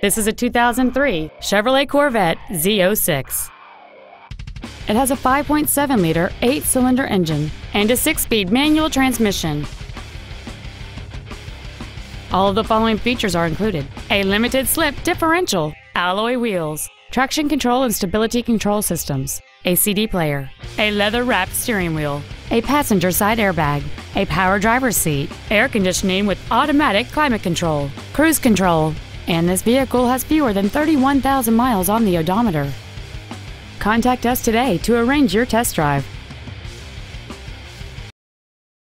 This is a 2003 Chevrolet Corvette Z06. It has a 5.7-liter 8-cylinder engine and a 6-speed manual transmission. All of the following features are included: a limited-slip differential, alloy wheels, traction control and stability control systems, a CD player, a leather-wrapped steering wheel, a passenger side airbag, a power driver's seat, air conditioning with automatic climate control, cruise control, and this vehicle has fewer than 31,000 miles on the odometer. Contact us today to arrange your test drive.